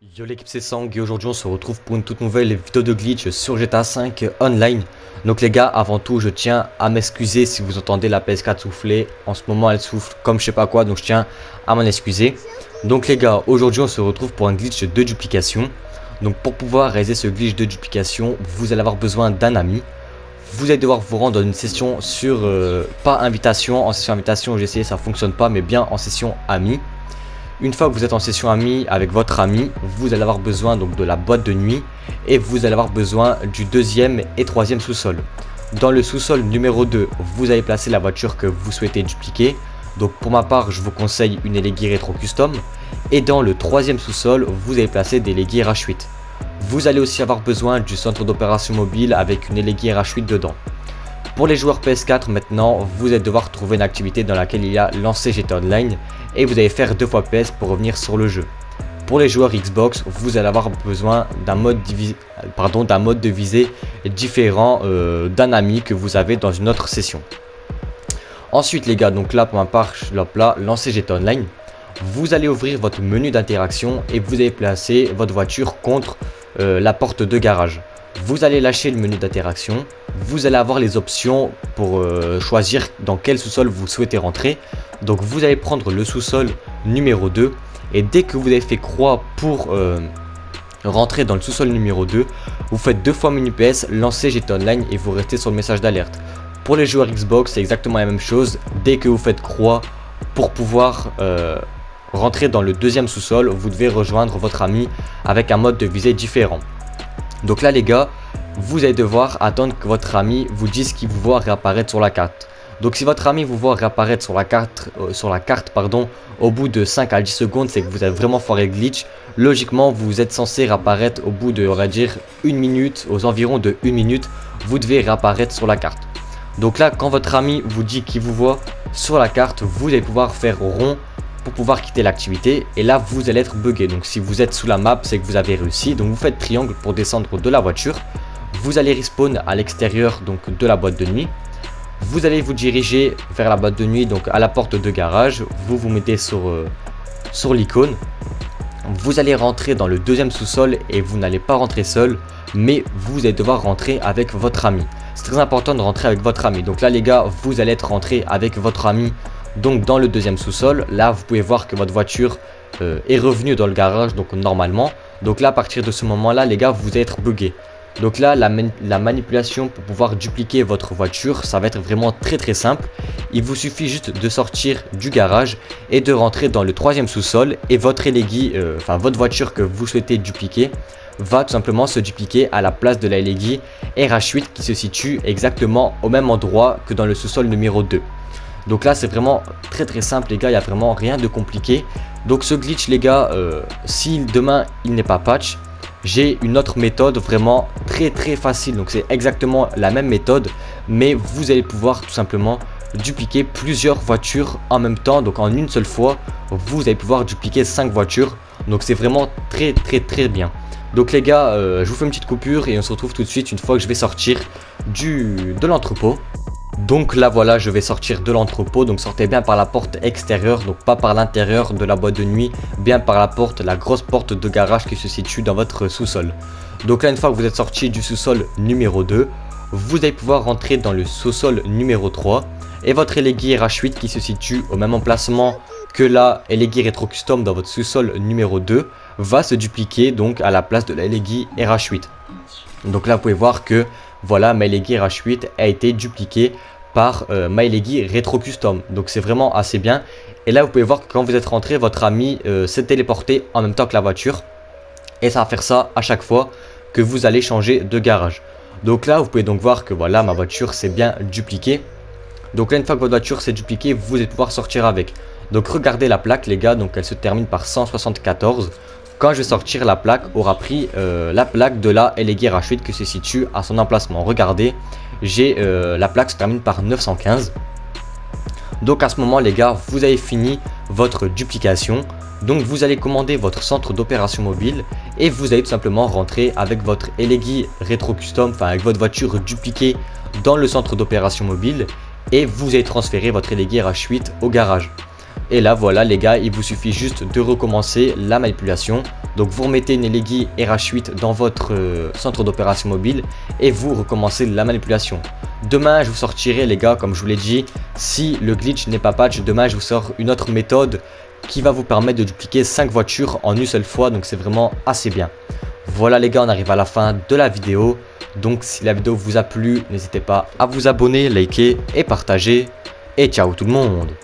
Yo l'équipe, c'est Sang et aujourd'hui on se retrouve pour une toute nouvelle vidéo de glitch sur GTA V Online. Donc les gars, avant tout je tiens à m'excuser si vous entendez la PS4 souffler. En ce moment elle souffle comme je sais pas quoi, donc je tiens à m'en excuser. Donc les gars, aujourd'hui on se retrouve pour un glitch de duplication. Donc pour pouvoir réaliser ce glitch de duplication, vous allez avoir besoin d'un ami. Vous allez devoir vous rendre dans une session sur, pas invitation, en session invitation j'ai essayé, ça fonctionne pas, mais bien en session ami. Une fois que vous êtes en session ami avec votre ami, vous allez avoir besoin donc de la boîte de nuit et vous allez avoir besoin du deuxième et troisième sous-sol. Dans le sous-sol numéro 2, vous allez placer la voiture que vous souhaitez dupliquer. Donc pour ma part, je vous conseille une Elegy Retro Custom. Et dans le troisième sous-sol, vous allez placer des Elegy RH8. Vous allez aussi avoir besoin du centre d'opération mobile avec une Elegy RH8 dedans. Pour les joueurs PS4 maintenant, vous allez devoir trouver une activité dans laquelle il y a lancer GTA Online et vous allez faire 2 fois PS pour revenir sur le jeu. Pour les joueurs Xbox, vous allez avoir besoin d'un mode de visée différent d'un ami que vous avez dans une autre session. Ensuite les gars, donc là pour ma part, là, lancer GTA Online. Vous allez ouvrir votre menu d'interaction et vous allez placer votre voiture contre la porte de garage. Vous allez lâcher le menu d'interaction, vous allez avoir les options pour choisir dans quel sous-sol vous souhaitez rentrer. Donc vous allez prendre le sous-sol numéro 2 et dès que vous avez fait croix pour rentrer dans le sous-sol numéro 2, vous faites 2 fois menu PS, lancez GTA Online et vous restez sur le message d'alerte. Pour les joueurs Xbox, c'est exactement la même chose, dès que vous faites croix pour pouvoir rentrer dans le deuxième sous-sol, vous devez rejoindre votre ami avec un mode de visée différent. Donc là les gars, vous allez devoir attendre que votre ami vous dise qu'il vous voit réapparaître sur la carte. Donc si votre ami vous voit réapparaître sur la carte, au bout de 5 à 10 secondes, c'est que vous avez vraiment foiré le glitch. Logiquement, vous êtes censé réapparaître au bout de, on va dire, 1 minute, aux environs de 1 minute, vous devez réapparaître sur la carte. Donc là, quand votre ami vous dit qu'il vous voit sur la carte, vous allez pouvoir faire rond pour pouvoir quitter l'activité et là vous allez être bugué. Donc si vous êtes sous la map, c'est que vous avez réussi. Donc vous faites triangle pour descendre de la voiture. Vous allez respawn à l'extérieur donc de la boîte de nuit. Vous allez vous diriger vers la boîte de nuit, donc à la porte de garage. Vous vous mettez sur l'icône. Vous allez rentrer dans le deuxième sous-sol et vous n'allez pas rentrer seul, mais vous allez devoir rentrer avec votre ami. C'est très important de rentrer avec votre ami. Donc là les gars, vous allez être rentré avec votre ami donc dans le deuxième sous-sol. Là vous pouvez voir que votre voiture est revenue dans le garage donc normalement. Donc là à partir de ce moment là les gars, vous allez être bugué. Donc là la manipulation pour pouvoir dupliquer votre voiture, ça va être vraiment très simple. Il vous suffit juste de sortir du garage et de rentrer dans le troisième sous-sol et votre Elegy, votre voiture que vous souhaitez dupliquer va tout simplement se dupliquer à la place de la Elegy RH8 qui se situe exactement au même endroit que dans le sous-sol numéro 2. Donc là c'est vraiment très simple les gars, il n'y a vraiment rien de compliqué. Donc ce glitch les gars, si demain il n'est pas patch, j'ai une autre méthode vraiment très facile. Donc c'est exactement la même méthode, mais vous allez pouvoir tout simplement dupliquer plusieurs voitures en même temps. Donc en une seule fois, vous allez pouvoir dupliquer 5 voitures. Donc c'est vraiment très bien. Donc les gars, je vous fais une petite coupure et on se retrouve tout de suite une fois que je vais sortir de l'entrepôt. Donc là voilà, je vais sortir de l'entrepôt, donc sortez bien par la porte extérieure, donc pas par l'intérieur de la boîte de nuit, bien par la grosse porte de garage qui se situe dans votre sous-sol. Donc là une fois que vous êtes sorti du sous-sol numéro 2, vous allez pouvoir rentrer dans le sous-sol numéro 3 et votre Elegy RH8 qui se situe au même emplacement que la Elegy Retro Custom dans votre sous-sol numéro 2 va se dupliquer donc à la place de la Elegy RH8. Donc là vous pouvez voir que voilà, ma Elegy RH8 a été dupliquée par ma Elegy Retro Custom. Donc c'est vraiment assez bien. Et là vous pouvez voir que quand vous êtes rentré, votre ami s'est téléporté en même temps que la voiture. Et ça va faire ça à chaque fois que vous allez changer de garage. Donc là vous pouvez donc voir que voilà, ma voiture s'est bien dupliquée. Donc là une fois que votre voiture s'est dupliquée, vous allez pouvoir sortir avec. Donc regardez la plaque les gars, donc elle se termine par 174. Quand je vais sortir, la plaque aura pris la plaque de la Elegy RH8 qui se situe à son emplacement. Regardez, j'ai la plaque se termine par 915. Donc à ce moment les gars, vous avez fini votre duplication. Donc vous allez commander votre centre d'opération mobile et vous allez tout simplement rentrer avec votre Elegy Retro Custom, avec votre voiture dupliquée dans le centre d'opération mobile et vous allez transférer votre Elegy RH8 au garage. Et là voilà les gars, il vous suffit juste de recommencer la manipulation. Donc vous remettez une Elegi RH8 dans votre centre d'opération mobile et vous recommencez la manipulation. Demain je vous sortirai les gars, comme je vous l'ai dit, si le glitch n'est pas patch, demain je vous sors une autre méthode qui va vous permettre de dupliquer 5 voitures en une seule fois, donc c'est vraiment assez bien. Voilà les gars, on arrive à la fin de la vidéo. Donc si la vidéo vous a plu, n'hésitez pas à vous abonner, liker et partager. Et ciao tout le monde!